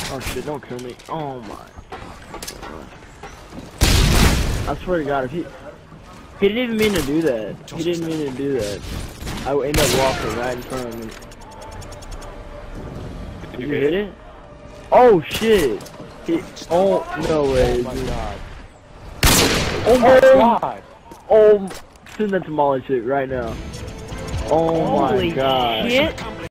Oh shit, don't kill me. Oh my. I swear to God, if he didn't even mean to do that. He didn't mean to do that. I would end up walking right in front of me. Did you hit it? Oh shit! Oh no way! Oh my God! Oh my God! Oh, send that to Molly chick right now. Oh my God! Shit.